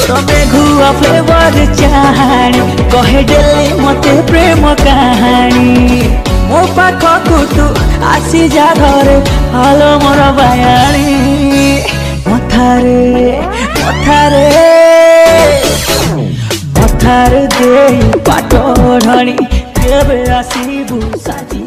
मेघुआ flavour चाहानी कहे daily मते प्रेम कहानी मो पाखकु तू आसी जा घरे हालो मोर बायाणी मथारे मथारे मथारे दे पाटोढ़णी केबे आसीबु साजी।